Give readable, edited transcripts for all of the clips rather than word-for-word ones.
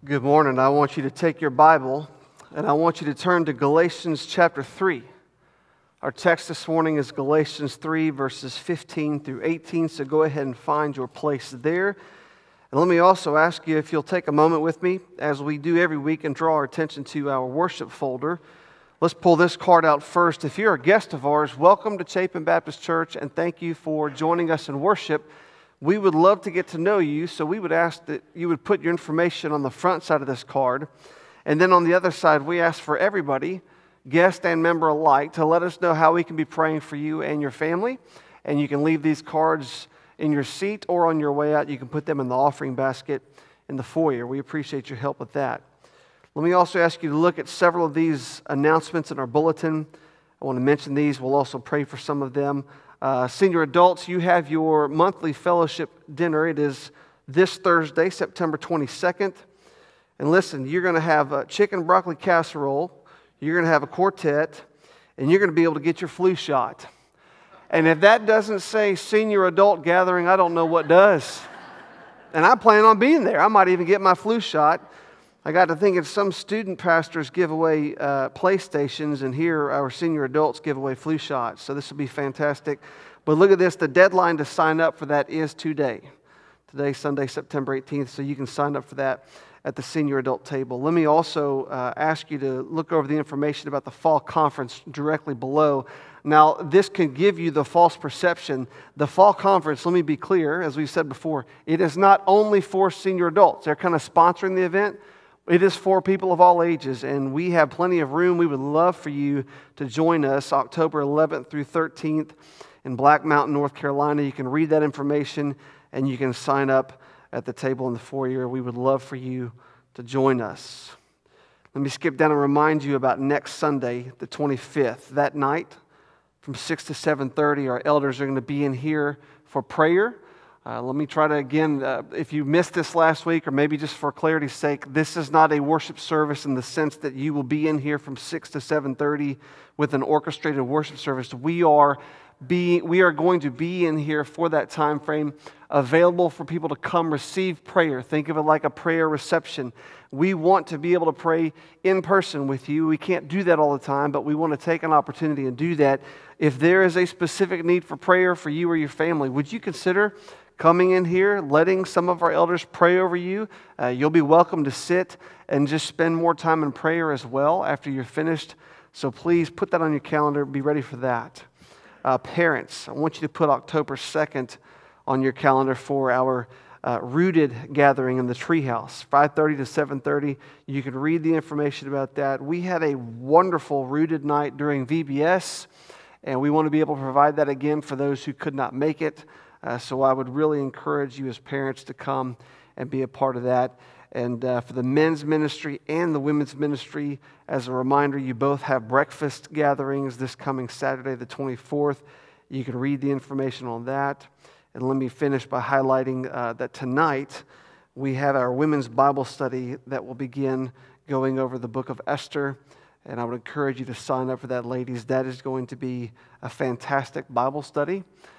Good morning. I want you to take your Bible and I want you to turn to Galatians chapter 3. Our text this morning is Galatians 3 verses 15 through 18, so go ahead and find your place there. And let me also ask you if you'll take a moment with me, as we do every week, and draw our attention to our worship folder. Let's pull this card out first. If you're a guest of ours, welcome to Chapin Baptist Church, and thank you for joining us in worship. We would love to get to know you, so we would ask that you would put your information on the front side of this card. And then on the other side, we ask for everybody, guest and member alike, to let us know how we can be praying for you and your family. And you can leave these cards in your seat or on your way out. You can put them in the offering basket in the foyer. We appreciate your help with that. Let me also ask you to look at several of these announcements in our bulletin. I want to mention these. We'll also pray for some of them. Senior adults, you have your monthly fellowship dinner. It is this Thursday, September 22nd. And listen, you're going to have a chicken broccoli casserole, you're going to have a quartet, and you're going to be able to get your flu shot. And if that doesn't say senior adult gathering, I don't know what does. And I plan on being there. I might even get my flu shot. I got to thinking some student pastors give away PlayStations, and here our senior adults give away flu shots. So this will be fantastic. But look at this. The deadline to sign up for that is today. Today, Sunday, September 18th. So you can sign up for that at the senior adult table. Let me also ask you to look over the information about the fall conference directly below. Now, this can give you the false perception. The fall conference, let me be clear, as we said before, it is not only for senior adults. They're kind of sponsoring the event. It is for people of all ages, and we have plenty of room. We would love for you to join us October 11th through 13th in Black Mountain, North Carolina. You can read that information, and you can sign up at the table in the foyer. We would love for you to join us. Let me skip down and remind you about next Sunday, the 25th. That night, from 6 to 7:30, our elders are going to be in here for prayer. Let me try to, again, if you missed this last week, or maybe just for clarity's sake, this is not a worship service in the sense that you will be in here from 6 to 7:30 with an orchestrated worship service. We are going to be in here for that time frame, available for people to come receive prayer. Think of it like a prayer reception. We want to be able to pray in person with you. We can't do that all the time, but we want to take an opportunity and do that. If there is a specific need for prayer for you or your family, would you consider coming in here, letting some of our elders pray over you? You'll be welcome to sit and just spend more time in prayer as well after you're finished. So please put that on your calendar. Be ready for that. Parents, I want you to put October 2nd on your calendar for our Rooted gathering in the treehouse, 5:30 to 7:30. You can read the information about that. We had a wonderful Rooted night during VBS, and we want to be able to provide that again for those who could not make it. So I would really encourage you as parents to come and be a part of that. And for the men's ministry and the women's ministry, as a reminder, you both have breakfast gatherings this coming Saturday, the 24th. You can read the information on that. And let me finish by highlighting that tonight we have our women's Bible study that will begin going over the book of Esther. And I would encourage you to sign up for that, ladies. That is going to be a fantastic Bible study.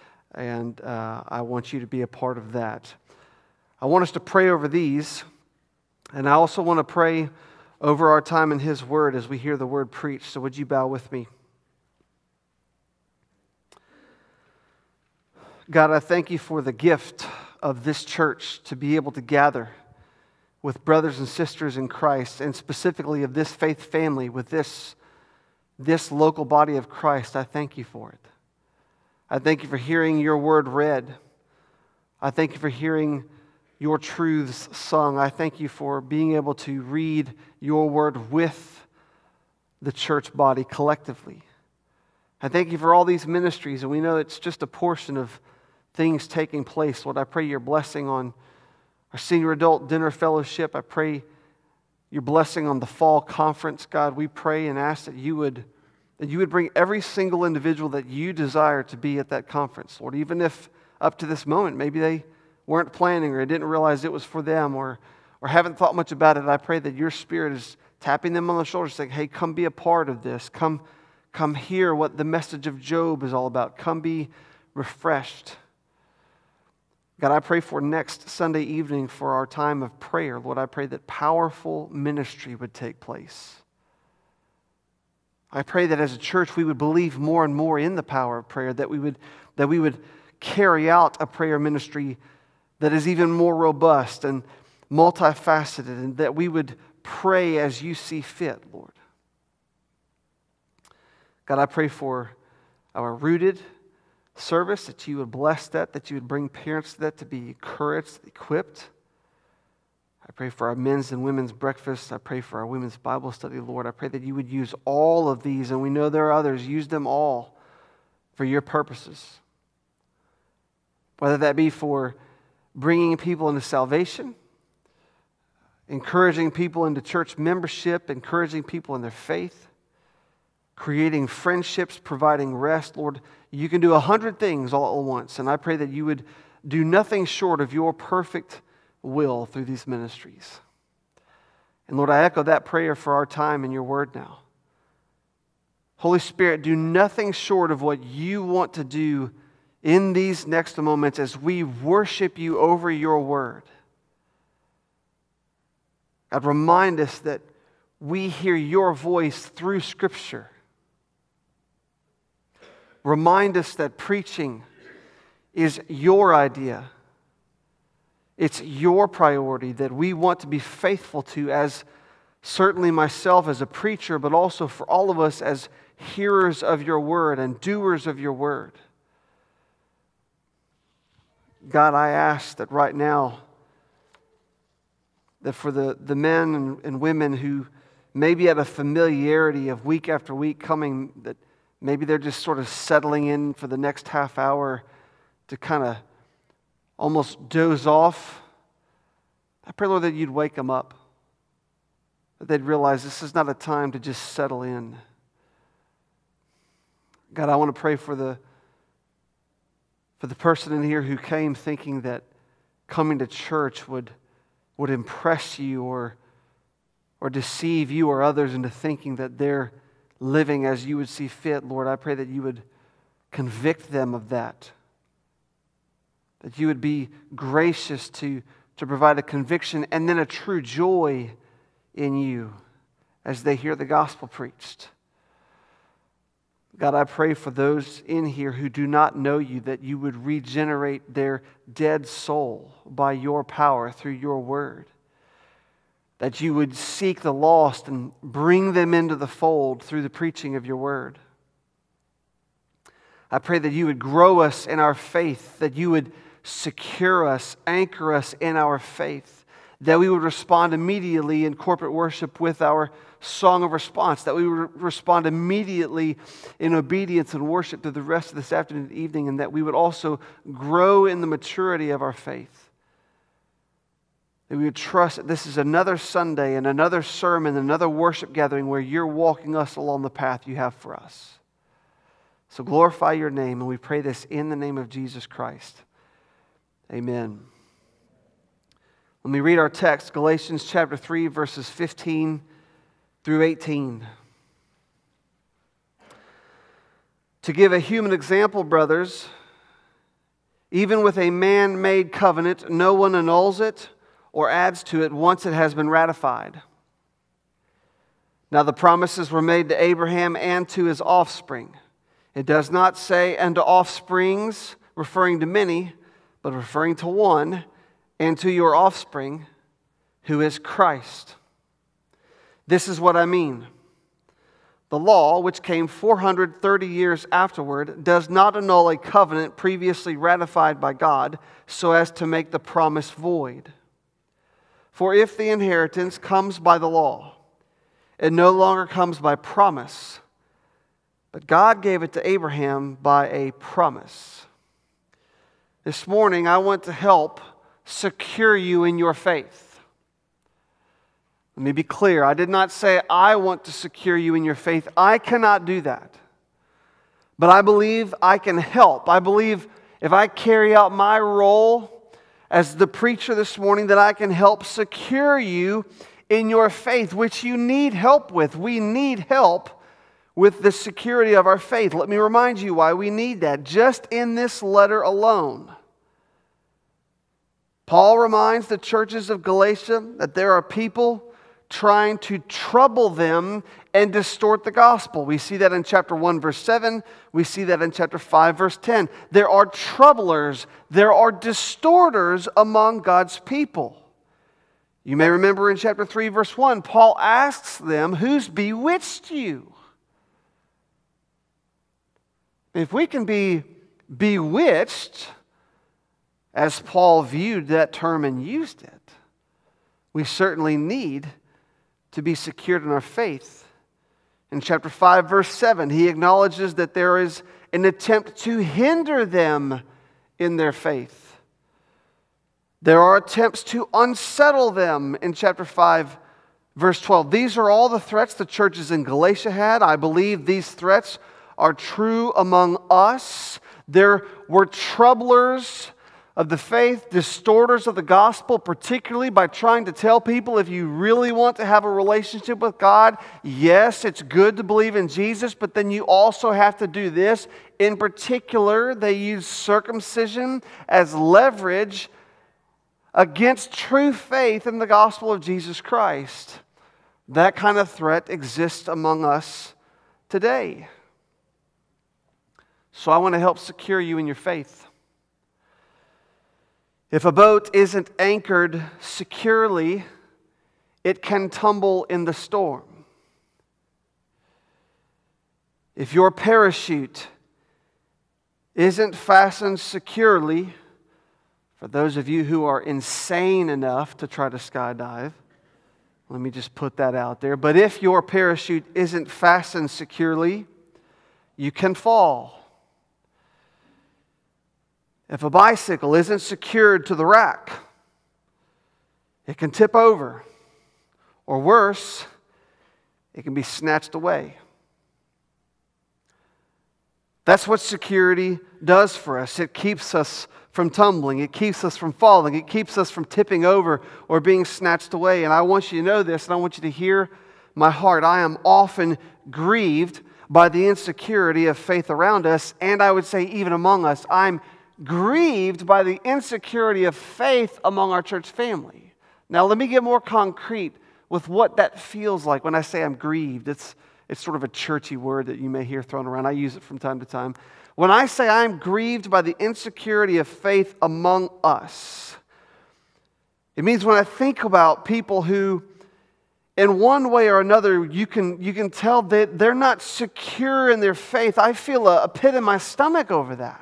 And I want you to be a part of that. I want us to pray over these. And I also want to pray over our time in His Word as we hear the Word preached. So would you bow with me? God, I thank you for the gift of this church to be able to gather with brothers and sisters in Christ, and specifically of this faith family with this local body of Christ. I thank you for it. I thank you for hearing your word read. I thank you for hearing your truths sung. I thank you for being able to read your word with the church body collectively. I thank you for all these ministries, and we know it's just a portion of things taking place. Lord, I pray your blessing on our senior adult dinner fellowship. I pray your blessing on the fall conference. God, we pray and ask that you would bring every single individual that you desire to be at that conference. Lord, even if up to this moment, maybe they weren't planning or didn't realize it was for them or haven't thought much about it, I pray that your Spirit is tapping them on the shoulder saying, hey, come be a part of this. Come hear what the message of Job is all about. Come be refreshed. God, I pray for next Sunday evening for our time of prayer. Lord, I pray that powerful ministry would take place. I pray that as a church we would believe more and more in the power of prayer, that we would carry out a prayer ministry that is even more robust and multifaceted, and that we would pray as you see fit, Lord. God, I pray for our Rooted service, that you would bless that you would bring parents to that to be encouraged, equipped. I pray for our men's and women's breakfast. I pray for our women's Bible study, Lord. I pray that you would use all of these, and we know there are others. Use them all for your purposes. Whether that be for bringing people into salvation, encouraging people into church membership, encouraging people in their faith, creating friendships, providing rest. Lord, you can do 100 things all at once, and I pray that you would do nothing short of your perfect will through these ministries. And Lord, I echo that prayer for our time in your word now. Holy Spirit, do nothing short of what you want to do in these next moments as we worship you over your word. God, remind us that we hear your voice through Scripture. Remind us that preaching is your idea. It's your priority that we want to be faithful to, as certainly myself as a preacher, but also for all of us as hearers of your word and doers of your word. God, I ask that right now, that for the men and women who may be at a familiarity of week after week coming, that maybe they're just sort of settling in for the next half hour to kind of almost doze off. I pray, Lord, that you'd wake them up, that they'd realize this is not a time to just settle in. God, I want to pray for the person in here who came thinking that coming to church would impress you or deceive you or others into thinking that they're living as you would see fit. Lord, I pray that you would convict them of that. That you would be gracious to provide a conviction and then a true joy in you as they hear the gospel preached. God, I pray for those in here who do not know you, that you would regenerate their dead soul by your power through your word. That you would seek the lost and bring them into the fold through the preaching of your word. I pray that you would grow us in our faith, that you would secure us, anchor us in our faith, that we would respond immediately in corporate worship with our song of response, that we would respond immediately in obedience and worship through the rest of this afternoon and evening, and that we would also grow in the maturity of our faith. That we would trust that this is another Sunday and another sermon, another worship gathering where you're walking us along the path you have for us. So glorify your name, and we pray this in the name of Jesus Christ. Amen. Let me read our text, Galatians chapter 3, verses 15 through 18. To give a human example, brothers, even with a man-made covenant, no one annuls it or adds to it once it has been ratified. Now the promises were made to Abraham and to his offspring. It does not say, and to offsprings, referring to many, but referring to one, and to your offspring, who is Christ. This is what I mean. The law, which came 430 years afterward, does not annul a covenant previously ratified by God so as to make the promise void. For if the inheritance comes by the law, it no longer comes by promise, but God gave it to Abraham by a promise. This morning, I want to help secure you in your faith. Let me be clear. I did not say I want to secure you in your faith. I cannot do that. But I believe I can help. I believe if I carry out my role as the preacher this morning, that I can help secure you in your faith, which you need help with. We need help with the security of our faith. Let me remind you why we need that. Just in this letter alone, Paul reminds the churches of Galatia that there are people trying to trouble them and distort the gospel. We see that in chapter 1, verse 7. We see that in chapter 5, verse 10. There are troublers, there are distorters among God's people. You may remember in chapter 3, verse 1, Paul asks them, "Who's bewitched you?" If we can be bewitched, as Paul viewed that term and used it, we certainly need to be secured in our faith. In chapter 5, verse 7, he acknowledges that there is an attempt to hinder them in their faith. There are attempts to unsettle them in chapter 5, verse 12. These are all the threats the churches in Galatia had. I believe these threats are true among us. There were troublers of the faith, distorters of the gospel, particularly by trying to tell people if you really want to have a relationship with God, yes, it's good to believe in Jesus, but then you also have to do this. In particular, they use circumcision as leverage against true faith in the gospel of Jesus Christ. That kind of threat exists among us today. So I want to help secure you in your faith. If a boat isn't anchored securely, it can tumble in the storm. If your parachute isn't fastened securely, for those of you who are insane enough to try to skydive, let me just put that out there. But if your parachute isn't fastened securely, you can fall. If a bicycle isn't secured to the rack, it can tip over. Or worse, it can be snatched away. That's what security does for us. It keeps us from tumbling. It keeps us from falling. It keeps us from tipping over or being snatched away. And I want you to know this, and I want you to hear my heart. I am often grieved by the insecurity of faith around us, and I would say even among us. I'm grieved by the insecurity of faith among our church family. Now, let me get more concrete with what that feels like when I say I'm grieved. It's sort of a churchy word that you may hear thrown around. I use it from time to time. When I say I'm grieved by the insecurity of faith among us, it means when I think about people who, in one way or another, you can tell that they're not secure in their faith. I feel a pit in my stomach over that.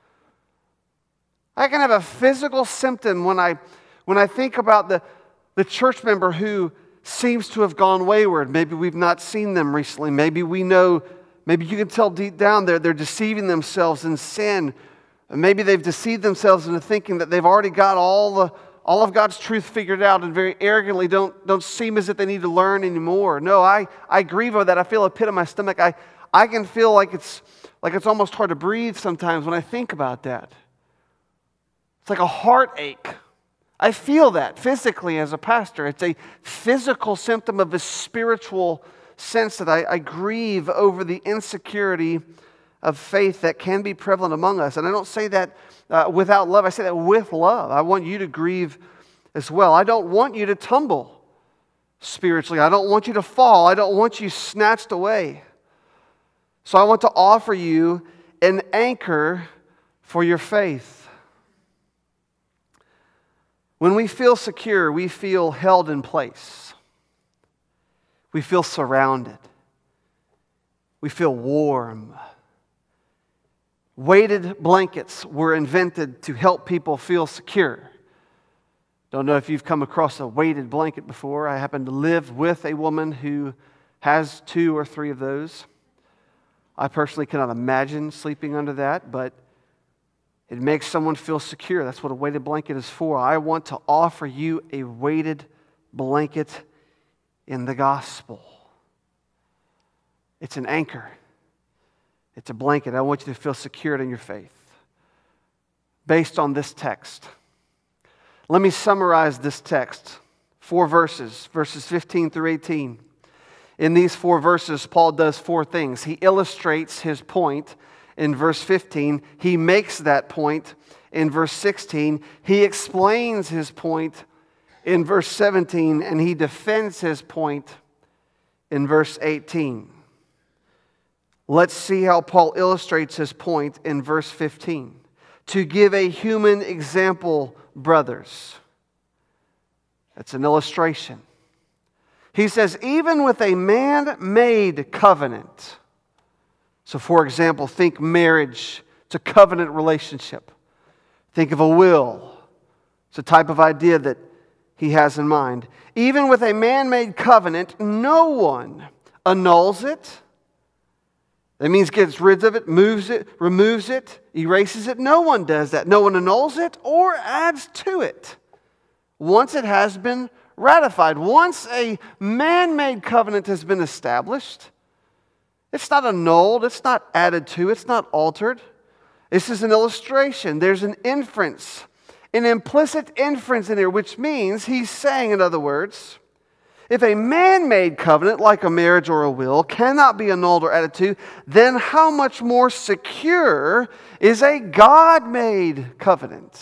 I can have a physical symptom when I think about the church member who seems to have gone wayward. Maybe we've not seen them recently. Maybe we know, maybe you can tell deep down they're deceiving themselves in sin. Maybe they've deceived themselves into thinking that they've already got all of God's truth figured out and very arrogantly don't seem as if they need to learn anymore. No, I grieve over that. I feel a pit in my stomach. I can feel like it's almost hard to breathe sometimes when I think about that. It's like a heartache. I feel that physically as a pastor. It's a physical symptom of a spiritual sense that I grieve over the insecurity of faith that can be prevalent among us. And I don't say that without love. I say that with love. I want you to grieve as well. I don't want you to tumble spiritually. I don't want you to fall. I don't want you snatched away. So I want to offer you an anchor for your faith. When we feel secure, we feel held in place. We feel surrounded. We feel warm. Weighted blankets were invented to help people feel secure. Don't know if you've come across a weighted blanket before. I happen to live with a woman who has 2 or 3 of those. I personally cannot imagine sleeping under that, but it makes someone feel secure. That's what a weighted blanket is for. I want to offer you a weighted blanket in the gospel. It's an anchor. It's a blanket. I want you to feel secured in your faith. Based on this text. Let me summarize this text. 4 verses, verses 15 through 18. In these 4 verses, Paul does 4 things. He illustrates his point in verse 15. He makes that point in verse 16. He explains his point in verse 17, and he defends his point in verse 18. Let's see how Paul illustrates his point in verse 15. To give a human example, brothers. That's an illustration. He says, even with a man-made covenant. So, for example, think marriage. It's a covenant relationship. Think of a will. It's a type of idea that he has in mind. Even with a man-made covenant, no one annuls it. That means gets rid of it, moves it, removes it, erases it. No one does that. No one annuls it or adds to it once it has been ratified. Once a man-made covenant has been established, it's not annulled, it's not added to, it's not altered. This is an illustration. There's an inference, an implicit inference in here, which means he's saying, in other words, if a man-made covenant, like a marriage or a will, cannot be annulled or added to, then how much more secure is a God-made covenant?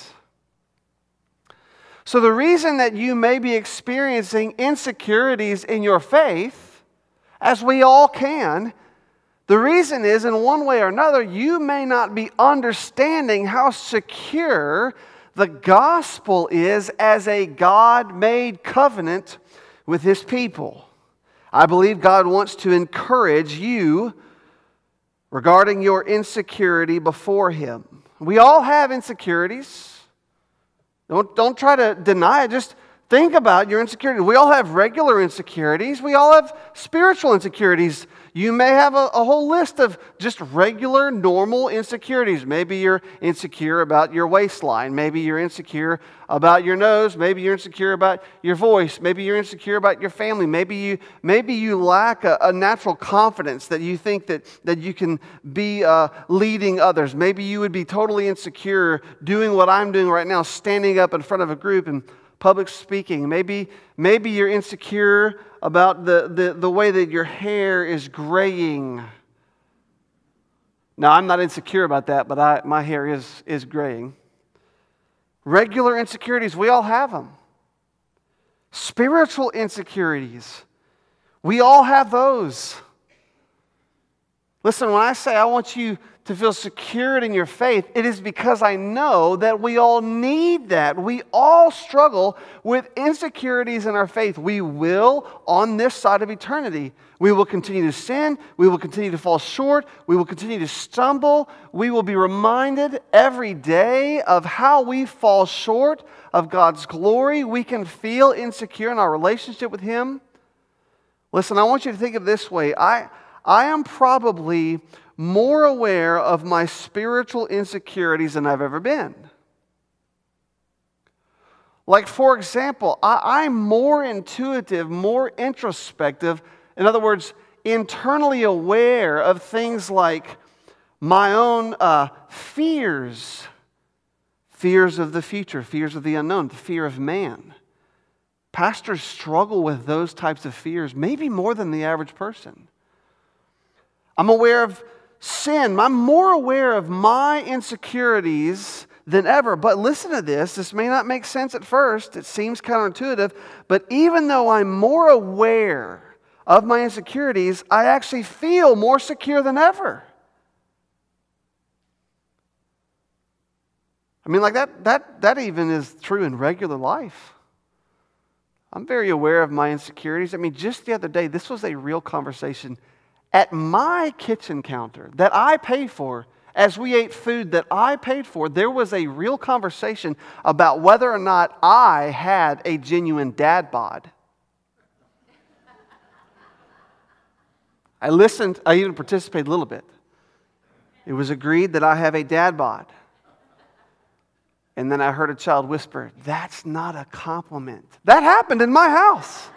So the reason that you may be experiencing insecurities in your faith, as we all can, the reason is, in one way or another, you may not be understanding how secure the gospel is as a God-made covenant with His people. I believe God wants to encourage you regarding your insecurity before Him. We all have insecurities. Don't try to deny it. Just think about your insecurity. We all have regular insecurities. We all have spiritual insecurities. You may have a whole list of just regular, normal insecurities. Maybe you're insecure about your waistline. Maybe you're insecure about your nose. Maybe you're insecure about your voice. Maybe you're insecure about your family. Maybe you lack a natural confidence that you think that you can be leading others. Maybe you would be totally insecure doing what I'm doing right now, standing up in front of a group and public speaking. Maybe you're insecure about the way that your hair is graying. Now, I'm not insecure about that, but my hair is graying. Regular insecurities, we all have them. Spiritual insecurities, we all have those. Listen, when I say I want you to feel secured in your faith, it is because I know that we all need that. We all struggle with insecurities in our faith. We will, on this side of eternity, we will continue to sin. We will continue to fall short. We will continue to stumble. We will be reminded every day of how we fall short of God's glory. We can feel insecure in our relationship with Him. Listen, I want you to think of this way. I am probably more aware of my spiritual insecurities than I've ever been. Like, for example, I'm more intuitive, more introspective, in other words, internally aware of things like my own fears of the future, fears of the unknown, the fear of man. Pastors struggle with those types of fears, maybe more than the average person. I'm aware of sin. I'm more aware of my insecurities than ever. But listen to this. This may not make sense at first. It seems counterintuitive. But even though I'm more aware of my insecurities, I actually feel more secure than ever. I mean, like that even is true in regular life. I'm very aware of my insecurities. I mean, just the other day, this was a real conversation at my kitchen counter that I paid for. As we ate food that I paid for, there was a real conversation about whether or not I had a genuine dad bod. I listened, I even participated a little bit. It was agreed that I have a dad bod. And then I heard a child whisper, "That's not a compliment." That happened in my house.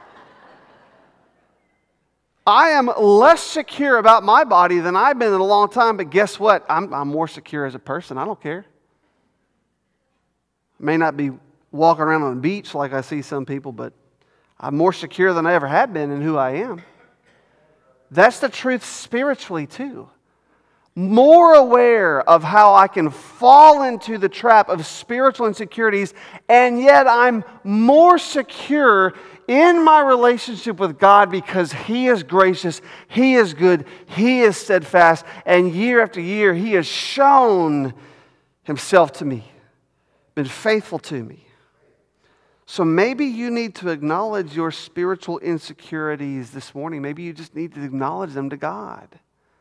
I am less secure about my body than I've been in a long time, but guess what? I'm more secure as a person. I don't care. I may not be walking around on the beach like I see some people, but I'm more secure than I ever have been in who I am. That's the truth spiritually too. more aware of how I can fall into the trap of spiritual insecurities, and yet I'm more secure in my relationship with God because He is gracious, He is good, He is steadfast, and year after year He has shown Himself to me, been faithful to me. So maybe you need to acknowledge your spiritual insecurities this morning. Maybe you just need to acknowledge them to God.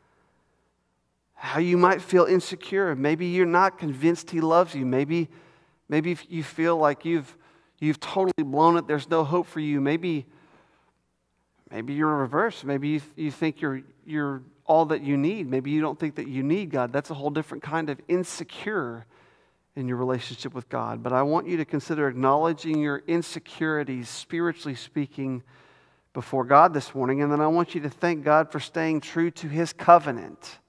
How you might feel insecure. Maybe you're not convinced He loves you. Maybe you feel like you've totally blown it. There's no hope for you. Maybe you're reversed. Maybe you think you're all that you need. Maybe you don't think that you need God. That's a whole different kind of insecure in your relationship with God. But I want you to consider acknowledging your insecurities, spiritually speaking, before God this morning. And then I want you to thank God for staying true to His covenant.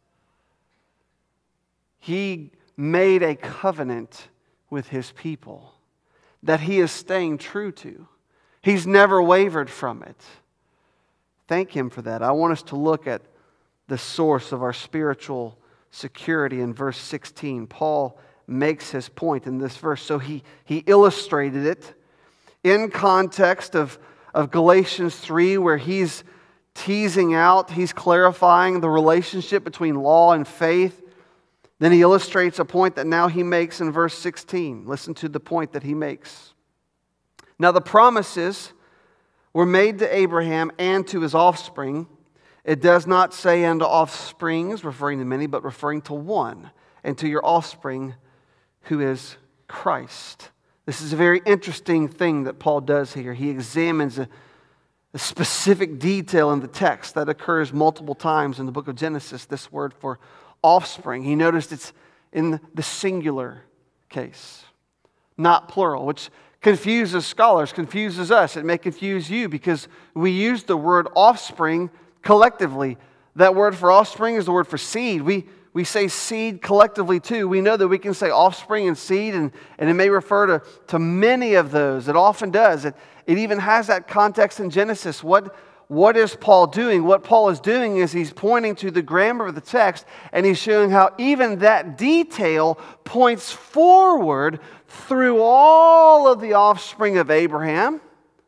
He made a covenant with His people that He is staying true to. He's never wavered from it. Thank Him for that. I want us to look at the source of our spiritual security in verse 16. Paul makes his point in this verse. So he illustrated it in context of Galatians 3, where he's teasing out, he's clarifying the relationship between law and faith. Then he illustrates a point that now he makes in verse 16. Listen to the point that he makes. Now the promises were made to Abraham and to his offspring. It does not say unto offsprings, referring to many, but referring to one, and to your offspring, who is Christ. This is a very interesting thing that Paul does here. He examines a specific detail in the text that occurs multiple times in the book of Genesis, this word for offspring. He noticed it's in the singular case, not plural, which confuses scholars, confuses us. It may confuse you because we use the word offspring collectively. That word for offspring is the word for seed. We say seed collectively too. We know that we can say offspring and seed, and it may refer to many of those. It often does. It even has that context in Genesis. What is Paul doing? What Paul is doing is he's pointing to the grammar of the text, and he's showing how even that detail points forward through all of the offspring of Abraham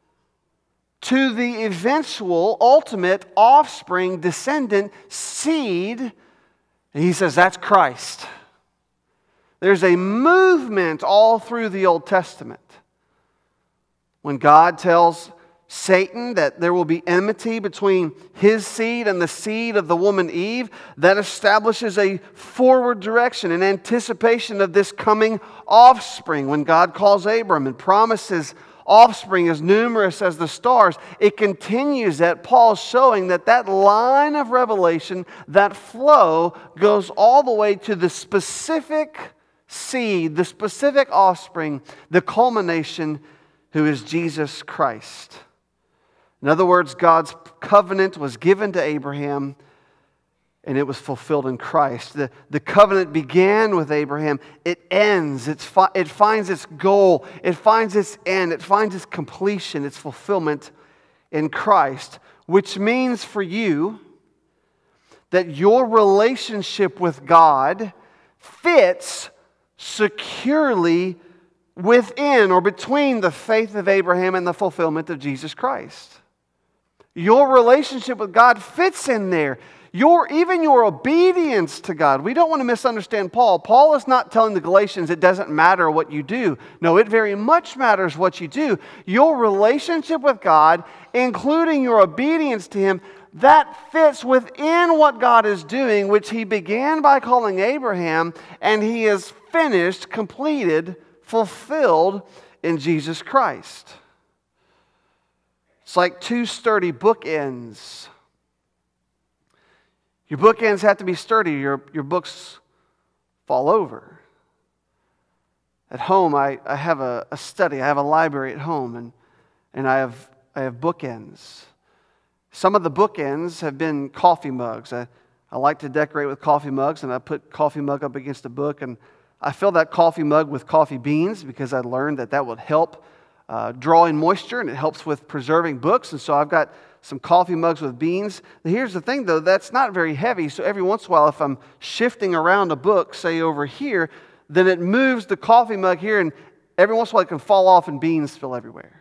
to the eventual, ultimate offspring, descendant, seed. And he says that's Christ. There's a movement all through the Old Testament. When God tells Satan that there will be enmity between his seed and the seed of the woman Eve, that establishes a forward direction, an anticipation of this coming offspring. When God calls Abram and promises offspring as numerous as the stars, it continues that. Paul's showing that line of revelation, that flow, goes all the way to the specific seed, the specific offspring, the culmination, who is Jesus Christ. In other words, God's covenant was given to Abraham, and it was fulfilled in Christ. The covenant began with Abraham. It ends. It finds its goal. It finds its end. It finds its completion, its fulfillment in Christ, which means for you that your relationship with God fits securely within or between the faith of Abraham and the fulfillment of Jesus Christ. Your relationship with God fits in there. Even your obedience to God. We don't want to misunderstand Paul. Paul is not telling the Galatians it doesn't matter what you do. No, it very much matters what you do. Your relationship with God, including your obedience to Him, that fits within what God is doing, which He began by calling Abraham, and He has finished, completed, fulfilled in Jesus Christ. It's like two sturdy bookends. Your bookends have to be sturdy. Your books fall over. At home, I have a study. I have a library at home, and I have bookends. Some of the bookends have been coffee mugs. I like to decorate with coffee mugs, and I put coffee mug up against a book, and I fill that coffee mug with coffee beans because I learned that would help drawing moisture, and it helps with preserving books. And so I've got some coffee mugs with beans. Here's the thing, though, that's not very heavy. So every once in a while, if I'm shifting around a book, say over here, then it moves the coffee mug here, and every once in a while it can fall off and beans spill everywhere.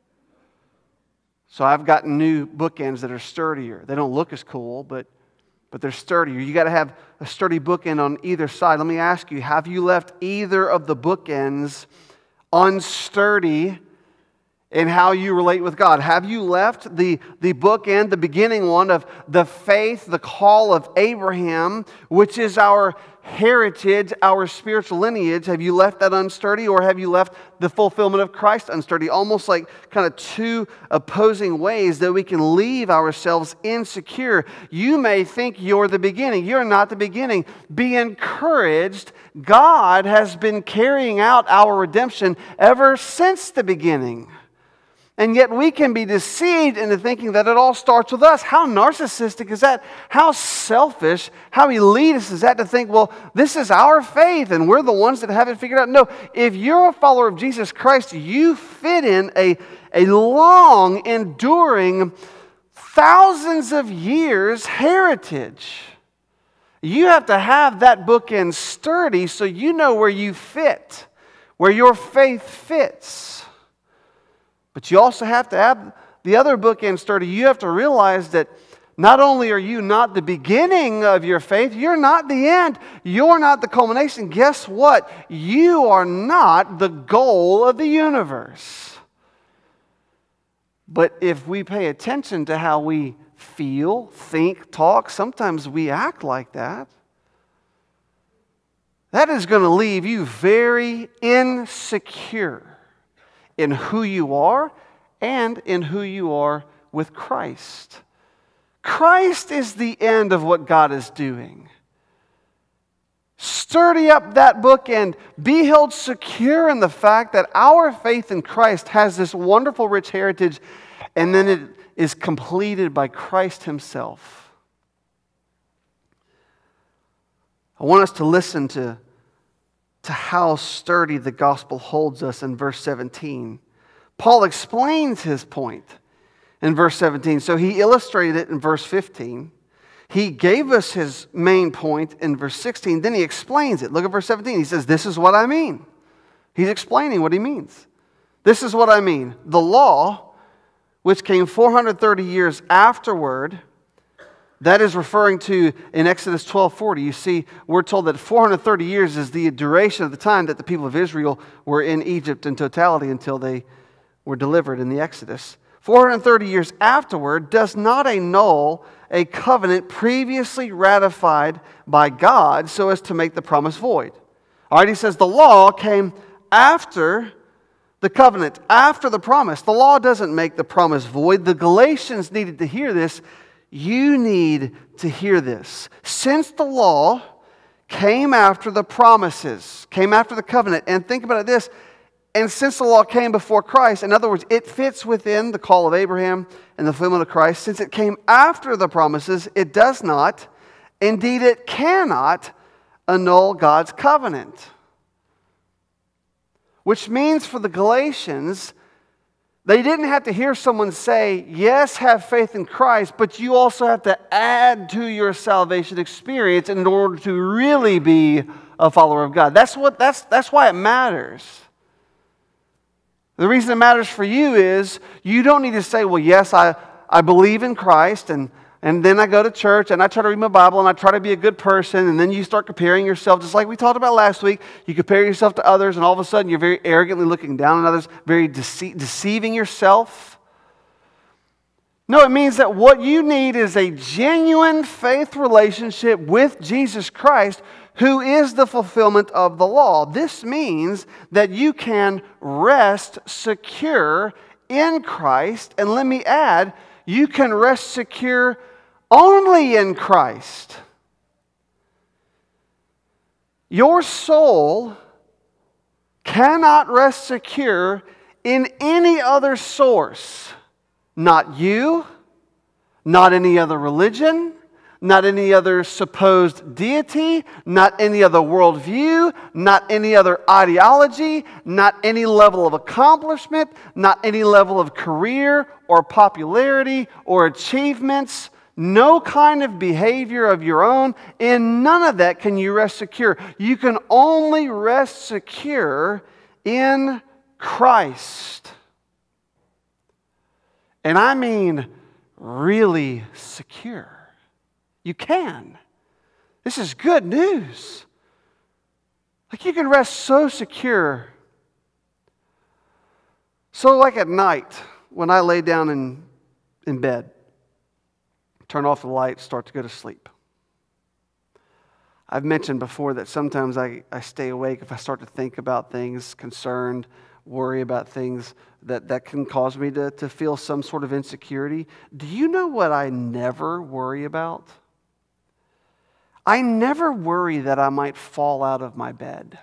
So I've gotten new bookends that are sturdier. They don't look as cool, but they're sturdier. You got to have a sturdy bookend on either side. Let me ask you, have you left either of the bookends unsturdy in how you relate with God? Have you left the bookend, the beginning one of the faith, the call of Abraham, which is our heritage, our spiritual lineage? Have you left that unsturdy, or have you left the fulfillment of Christ unsturdy? Almost like kind of two opposing ways that we can leave ourselves insecure. You may think you're the beginning. You're not the beginning. Be encouraged. God has been carrying out our redemption ever since the beginning. And yet we can be deceived into thinking that it all starts with us. How narcissistic is that? How selfish, how elitist is that to think, well, this is our faith and we're the ones that have it figured out? No, if you're a follower of Jesus Christ, you fit in a long, enduring, thousands of years heritage. You have to have that bookend sturdy so you know where you fit, where your faith fits. But you also have to have the other bookend sturdy. You have to realize that not only are you not the beginning of your faith, you're not the end. You're not the culmination. Guess what? You are not the goal of the universe. But if we pay attention to how we feel, think, talk, sometimes we act like that. That is going to leave you very insecure in who you are and in who you are with Christ. Christ is the end of what God is doing. Sturdy up that bookend. Be held secure in the fact that our faith in Christ has this wonderful, rich heritage, and then it is completed by Christ Himself. I want us to listen to how sturdy the gospel holds us in verse 17. Paul explains his point in verse 17. So he illustrated it in verse 15. He gave us his main point in verse 16. Then he explains it. Look at verse 17. He says, this is what I mean. He's explaining what he means. This is what I mean. The law, which came 430 years afterward, that is referring to in Exodus 12:40. You see, we're told that 430 years is the duration of the time that the people of Israel were in Egypt in totality until they were delivered in the Exodus. 430 years afterward does not annul a covenant previously ratified by God so as to make the promise void. All right, he says the law came after the covenant, after the promise. The law doesn't make the promise void. The Galatians needed to hear this. You need to hear this. Since the law came after the promises, came after the covenant, and think about it this, and since the law came before Christ, in other words, it fits within the call of Abraham and the fulfillment of Christ. Since it came after the promises, it does not, indeed it cannot, annul God's covenant. Which means for the Galatians, they didn't have to hear someone say, yes, have faith in Christ, but you also have to add to your salvation experience in order to really be a follower of God. That's why it matters. The reason it matters for you is you don't need to say, well, yes, I believe in Christ, and then I go to church, and I try to read my Bible, and I try to be a good person, and then you start comparing yourself, just like we talked about last week. You compare yourself to others, and all of a sudden you're very arrogantly looking down on others, very deceiving yourself. No, it means that what you need is a genuine faith relationship with Jesus Christ, who is the fulfillment of the law. This means that you can rest secure in Christ, and let me add, you can rest secure only in Christ. Your soul cannot rest secure in any other source. Not you, not any other religion, not any other supposed deity, not any other worldview, not any other ideology, not any level of accomplishment, not any level of career or popularity or achievements, no kind of behavior of your own. In none of that can you rest secure. You can only rest secure in Christ. And I mean really secure. You can. This is good news. Like you can rest so secure. So like at night, when I lay down in bed, turn off the light, start to go to sleep. I've mentioned before that sometimes I stay awake if I start to think about things, concerned, worry about things that can cause me to feel some sort of insecurity. Do you know what I never worry about? I never worry that I might fall out of my bed.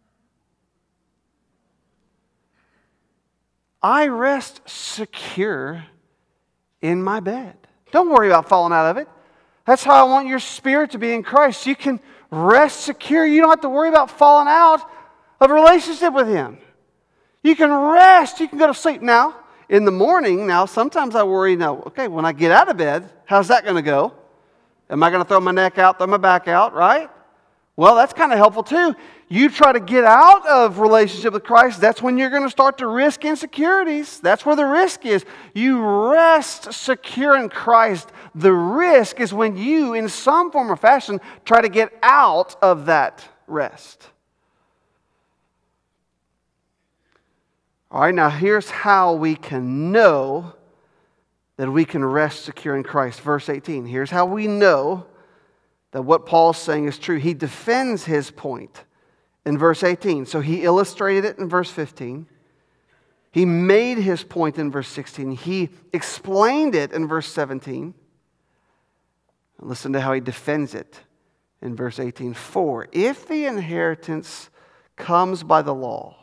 I rest secure in my bed. Don't worry about falling out of it. That's how I want your spirit to be in Christ. You can rest secure. You don't have to worry about falling out of a relationship with Him. You can rest. You can go to sleep. Now, in the morning, sometimes I worry, okay, when I get out of bed, how's that going to go? Am I going to throw my neck out, throw my back out, right? Well, that's kind of helpful too. You try to get out of relationship with Christ, that's when you're going to start to risk insecurities. That's where the risk is. You rest secure in Christ. The risk is when you, in some form or fashion, try to get out of that rest. All right, now here's how we can know that we can rest secure in Christ. Verse 18. Here's how we know that what Paul's saying is true. He defends his point in verse 18. So he illustrated it in verse 15. He made his point in verse 16. He explained it in verse 17. Listen to how he defends it in verse 18. For if the inheritance comes by the law,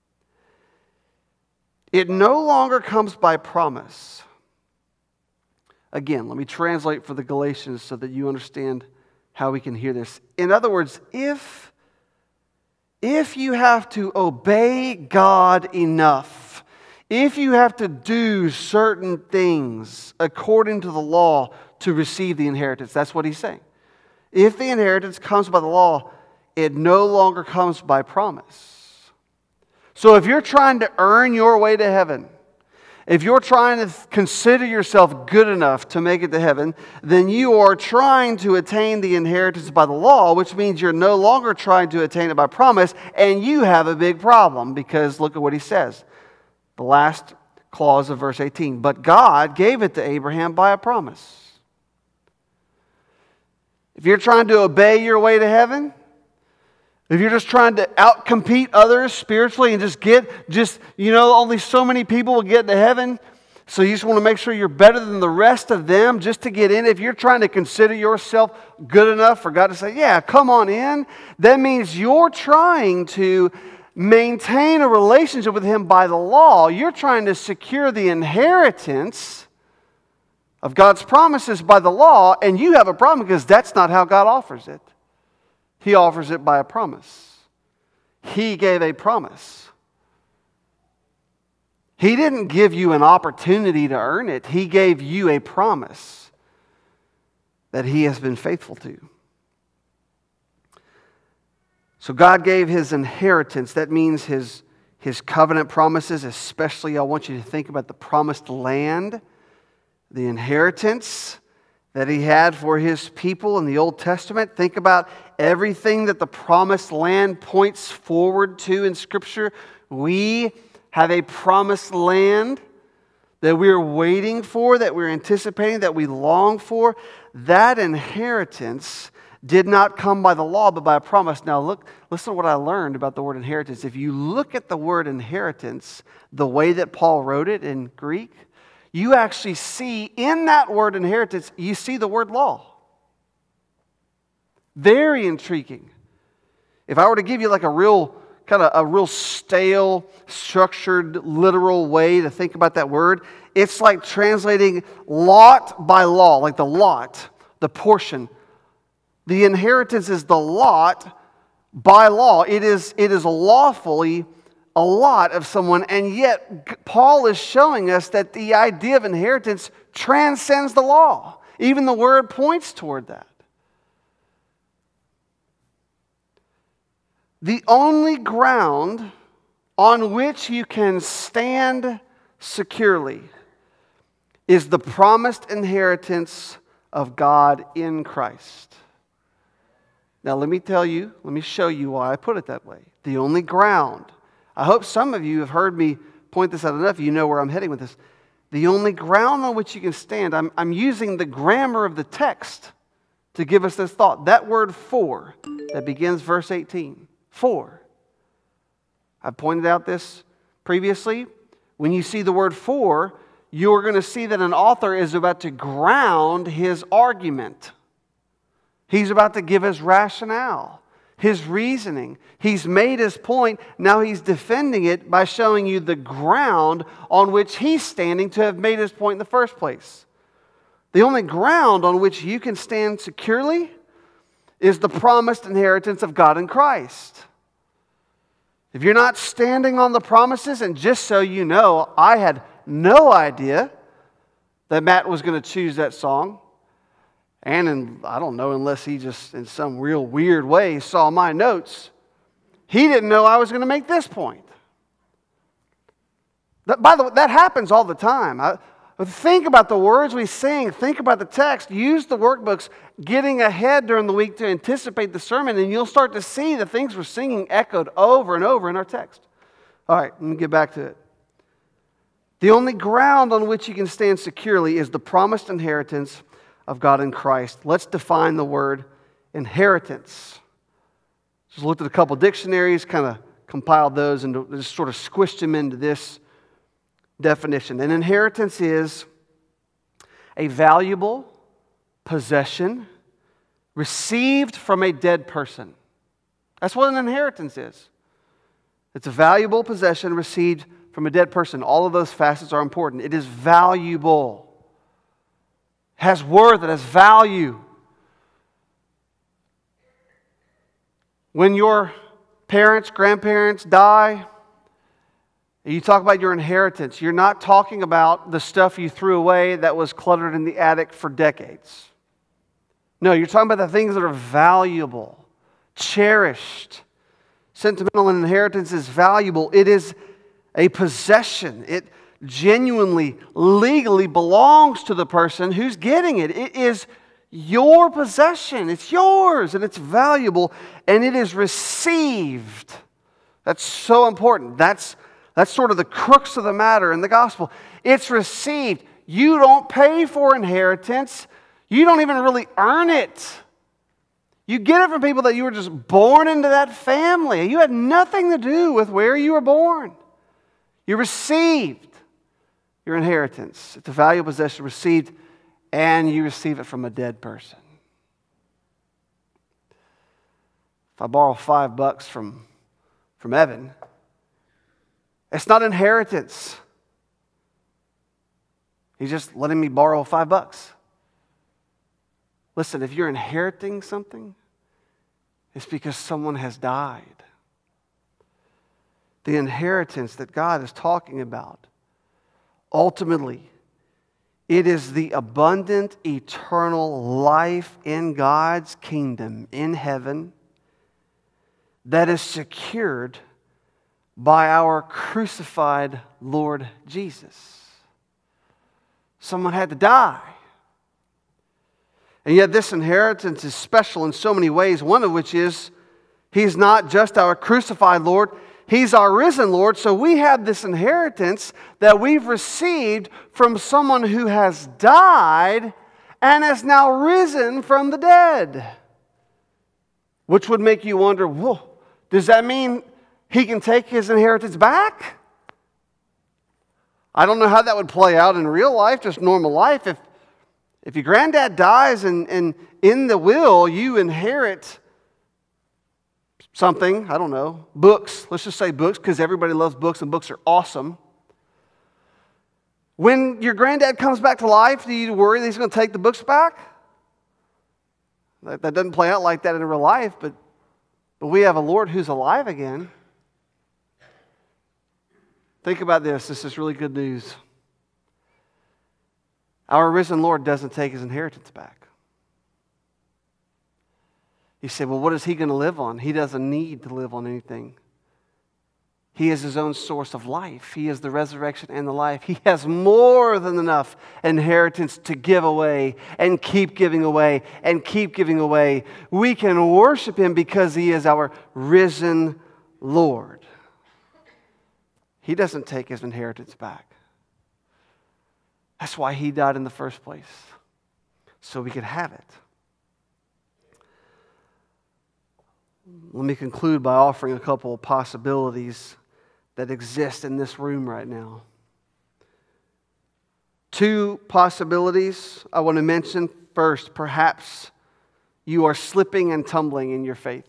it no longer comes by promise. Again, let me translate for the Galatians so that you understand how we can hear this. In other words, if you have to obey God enough, if you have to do certain things according to the law to receive the inheritance, that's what he's saying. If the inheritance comes by the law, it no longer comes by promise. So if you're trying to earn your way to heaven, if you're trying to consider yourself good enough to make it to heaven, then you are trying to attain the inheritance by the law, which means you're no longer trying to attain it by promise, and you have a big problem because look at what he says. The last clause of verse 18. But God gave it to Abraham by a promise. If you're trying to obey your way to heaven, if you're just trying to outcompete others spiritually and only so many people will get to heaven, so you just want to make sure you're better than the rest of them just to get in. If you're trying to consider yourself good enough for God to say, yeah, come on in, that means you're trying to maintain a relationship with Him by the law. You're trying to secure the inheritance of God's promises by the law, and you have a problem because that's not how God offers it. He offers it by a promise. He gave a promise. He didn't give you an opportunity to earn it. He gave you a promise that He has been faithful to. So God gave His inheritance. That means His covenant promises. Especially, I want you to think about the promised land, the inheritance that He had for His people in the Old Testament. Think about everything that the promised land points forward to in Scripture. We have a promised land that we're waiting for, that we're anticipating, that we long for. That inheritance did not come by the law, but by a promise. Now listen to what I learned about the word inheritance. If you look at the word inheritance, the way that Paul wrote it in Greek, you actually see in that word inheritance, you see the word law. Very intriguing. If I were to give you like a real stale, structured, literal way to think about that word, it's like translating lot by law, like the lot. the portion. The inheritance is the lot by law. It is lawfully a lot of someone, and yet Paul is showing us that the idea of inheritance transcends the law. Even the word points toward that. The only ground on which you can stand securely is the promised inheritance of God in Christ. Now let me show you why I put it that way. The only ground. I hope some of you have heard me point this out enough. You know where I'm heading with this. The only ground on which you can stand, I'm using the grammar of the text to give us this thought. That word for, that begins verse 18. For. I pointed out this previously. When you see the word for, you're going to see that an author is about to ground his argument. He's about to give his rationale, his reasoning. He's made his point. Now he's defending it by showing you the ground on which he's standing to have made his point in the first place. The only ground on which you can stand securely is the promised inheritance of God in Christ. If you're not standing on the promises, and just so you know, I had no idea that Matt was going to choose that song. And I don't know, unless he just in some real weird way saw my notes, he didn't know I was going to make this point. By the way, that happens all the time. Think about the words we sing. Think about the text. Use the workbooks, getting ahead during the week to anticipate the sermon, and you'll start to see the things we're singing echoed over and over in our text. All right, let me get back to it. The only ground on which you can stand securely is the promised inheritance of God in Christ. Let's define the word inheritance. Just looked at a couple dictionaries, kind of compiled those and just sort of squished them into this definition. An inheritance is a valuable possession received from a dead person. That's what an inheritance is. It's a valuable possession received from a dead person. All of those facets are important. It is valuable. It has worth. It has value. When your parents, grandparents die, you talk about your inheritance. You're not talking about the stuff you threw away that was cluttered in the attic for decades. No, you're talking about the things that are valuable, cherished. Sentimental inheritance is valuable. It is a possession. It genuinely, legally belongs to the person who's getting it. It is your possession. It's yours, and it's valuable, and it is received. That's so important. That's sort of the crux of the matter in the gospel. It's received. You don't pay for inheritance. You don't even really earn it. You get it from people that you were just born into that family. You had nothing to do with where you were born. You received your inheritance. It's a valuable possession received, and you receive it from a dead person. If I borrow $5 from Evan, it's not inheritance. He's just letting me borrow $5. Listen, if you're inheriting something, it's because someone has died. The inheritance that God is talking about, ultimately, it is the abundant, eternal life in God's kingdom in heaven that is secured by our crucified Lord Jesus. Someone had to die. And yet this inheritance is special in so many ways, one of which is He's not just our crucified Lord, He's our risen Lord. So we have this inheritance that we've received from someone who has died and has now risen from the dead. Which would make you wonder, whoa, does that mean He can take His inheritance back? I don't know how that would play out in real life, just normal life. If your granddad dies and in the will you inherit something, I don't know, books. Let's just say books, because everybody loves books and books are awesome. When your granddad comes back to life, do you worry that he's going to take the books back? That doesn't play out like that in real life, but we have a Lord who's alive again. Think about this. This is really good news. Our risen Lord doesn't take his inheritance back. You say, well, what is he going to live on? He doesn't need to live on anything. He is his own source of life. He is the resurrection and the life. He has more than enough inheritance to give away and keep giving away and keep giving away. We can worship him because he is our risen Lord. He doesn't take his inheritance back. That's why he died in the first place, so we could have it. Let me conclude by offering a couple of possibilities that exist in this room right now. Two possibilities I want to mention. First, perhaps you are slipping and tumbling in your faith.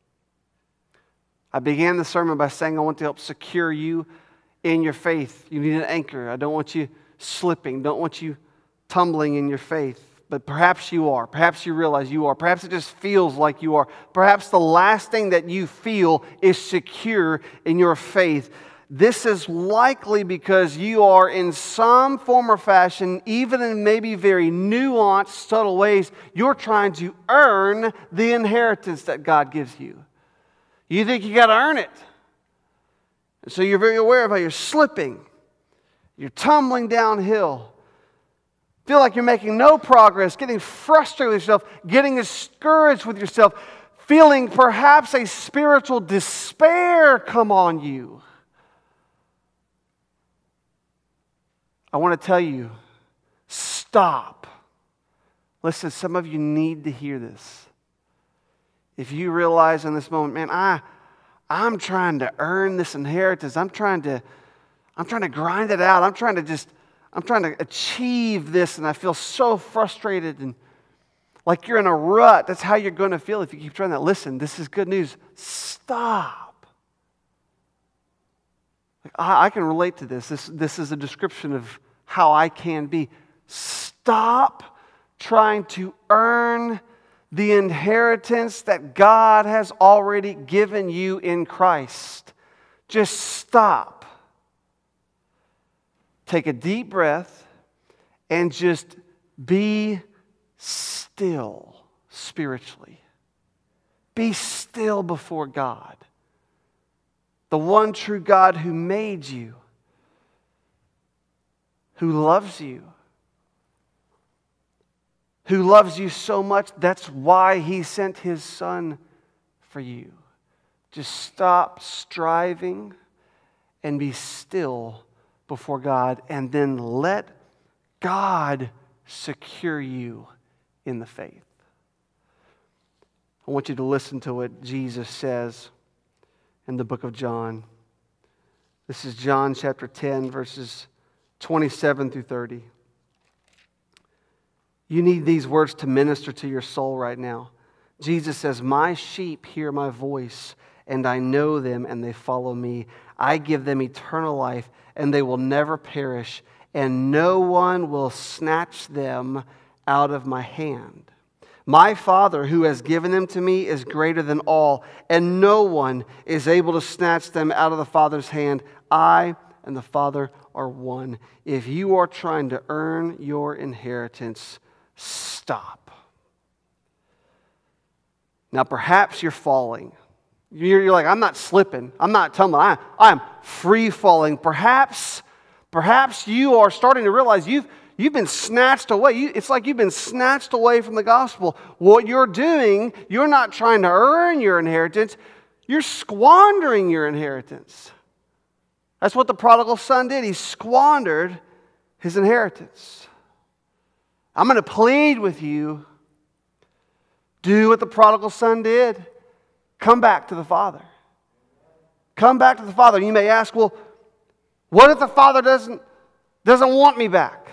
I began the sermon by saying I want to help secure you in your faith. You need an anchor. I don't want you slipping, don't want you tumbling in your faith. But perhaps you are. Perhaps you realize you are. Perhaps it just feels like you are. Perhaps the last thing that you feel is secure in your faith. This is likely because you are in some form or fashion, even in maybe very nuanced, subtle ways, you're trying to earn the inheritance that God gives you. You think you got to earn it. And so you're very aware of how you're slipping. You're tumbling downhill. Feel like you're making no progress, getting frustrated with yourself, getting discouraged with yourself, feeling perhaps a spiritual despair come on you. I want to tell you, stop. Listen, some of you need to hear this. If you realize in this moment, man, I'm trying to earn this inheritance. I'm trying to grind it out. I'm trying to achieve this, and I feel so frustrated and like you're in a rut. That's how you're going to feel if you keep trying that. Listen, this is good news. Stop. I can relate to this. This is a description of how I can be. Stop trying to earn the inheritance that God has already given you in Christ. Just stop. Take a deep breath and just be still spiritually. Be still before God. The one true God who made you, who loves you so much, that's why he sent his Son for you. Just stop striving and be still before God, and then let God secure you in the faith. I want you to listen to what Jesus says in the book of John. This is John chapter 10, verses 27 through 30. You need these words to minister to your soul right now. Jesus says, "My sheep hear my voice, and I know them, and they follow me. I give them eternal life, and they will never perish, and no one will snatch them out of my hand. My Father, who has given them to me, is greater than all, and no one is able to snatch them out of the Father's hand. I and the Father are one." If you are trying to earn your inheritance, stop. Now, perhaps you're falling. You're like, I'm not slipping. I'm not tumbling. I'm free falling. Perhaps you are starting to realize you've been snatched away. It's like you've been snatched away from the gospel. What you're doing, you're not trying to earn your inheritance. You're squandering your inheritance. That's what the prodigal son did. He squandered his inheritance. I'm going to plead with you. Do what the prodigal son did. Come back to the Father. Come back to the Father. You may ask, well, what if the Father doesn't want me back?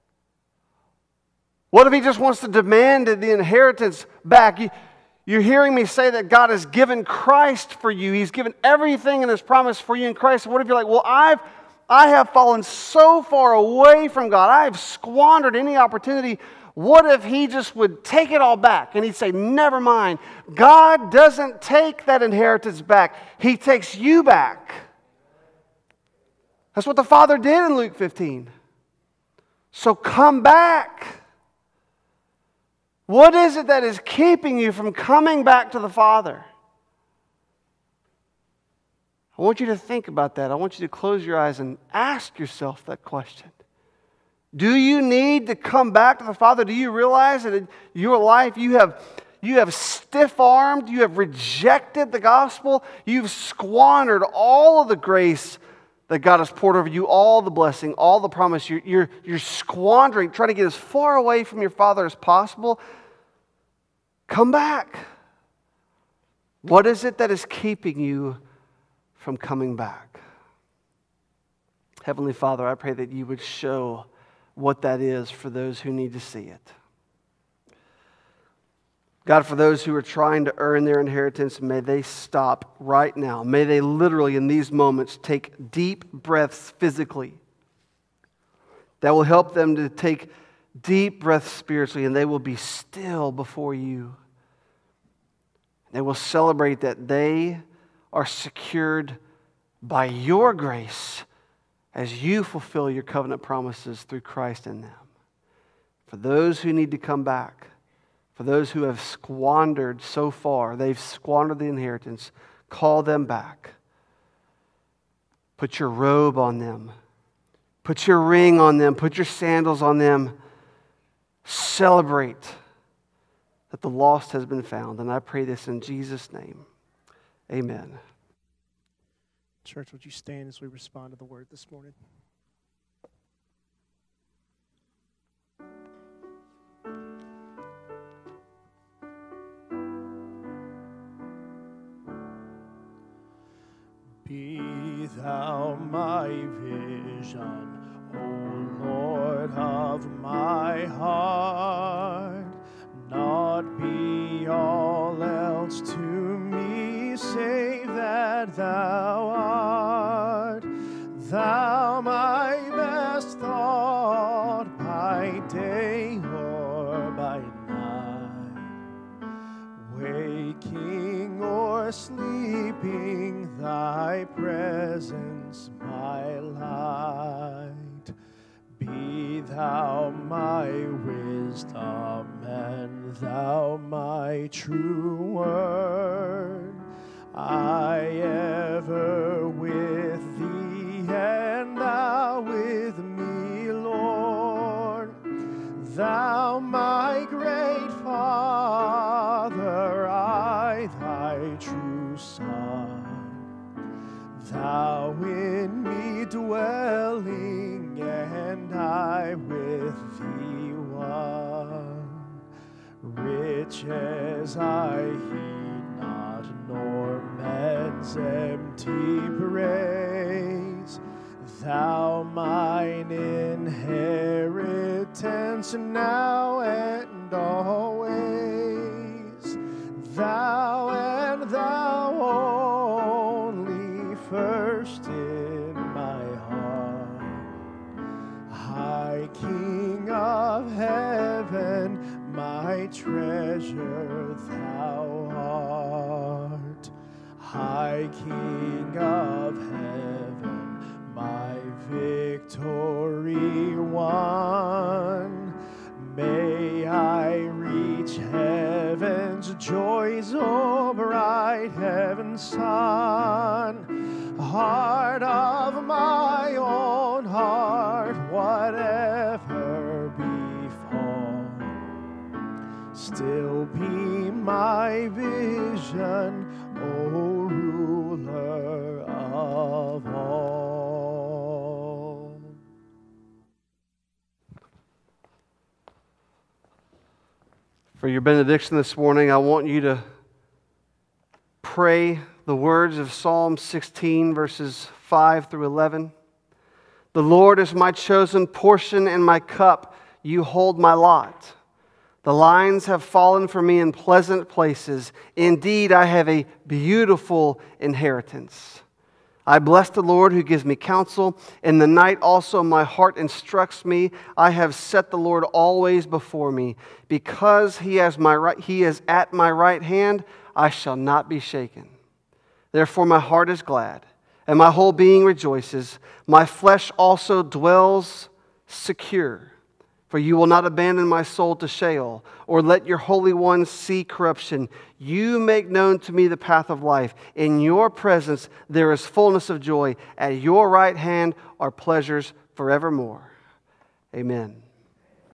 What if he just wants to demand the inheritance back? You're hearing me say that God has given Christ for you. He's given everything in his promise for you in Christ. What if you're like, well, I have fallen so far away from God. I have squandered any opportunity. What if He just would take it all back? And He'd say, never mind. God doesn't take that inheritance back. He takes you back. That's what the Father did in Luke 15. So come back. What is it that is keeping you from coming back to the Father? I want you to think about that. I want you to close your eyes and ask yourself that question. Do you need to come back to the Father? Do you realize that in your life you have stiff-armed, you have rejected the gospel, you've squandered all of the grace that God has poured over you, all the blessing, all the promise. You're squandering, trying to get as far away from your Father as possible. Come back. What is it that is keeping you from coming back? Heavenly Father, I pray that you would show what that is for those who need to see it. God, for those who are trying to earn their inheritance, may they stop right now. May they literally in these moments take deep breaths physically that will help them to take deep breaths spiritually, and they will be still before you. They will celebrate that they are secured by your grace as you fulfill your covenant promises through Christ in them. For those who need to come back, for those who have squandered so far, they've squandered the inheritance, call them back. Put your robe on them. Put your ring on them. Put your sandals on them. Celebrate that the lost has been found. And I pray this in Jesus' name. Amen. Church, would you stand as we respond to the word this morning? Be thou my vision, O Lord of my heart, not be all else to me save that thou art. Thou my best thought by day or by night, waking or sleeping, thy presence my light. Be thou my wisdom and thou my true word. I ever with thee and thou with me, Lord. Thou my great Father, I thy true Son. Thou in me dwelling and I with thee one. Riches I heed not, nor man's empty praise. Thou mine inheritance now and always. Thou and thou only first in my heart. High King of heaven, my treasure thou art. High King of heaven, my victory won. May I reach heaven's joys, O bright heaven's sun. Heart of my own heart, whatever befall, still be my vision, O ruler of all. For your benediction this morning, I want you to pray the words of Psalm 16, verses 5 through 11. The Lord is my chosen portion and my cup. You hold my lot. The lines have fallen for me in pleasant places. Indeed, I have a beautiful inheritance. I bless the Lord who gives me counsel. In the night also my heart instructs me. I have set the Lord always before me. Because he is at my right hand, I shall not be shaken. Therefore my heart is glad, and my whole being rejoices. My flesh also dwells secure. For you will not abandon my soul to Sheol, or let your Holy One see corruption. You make known to me the path of life. In your presence there is fullness of joy. At your right hand are pleasures forevermore. Amen.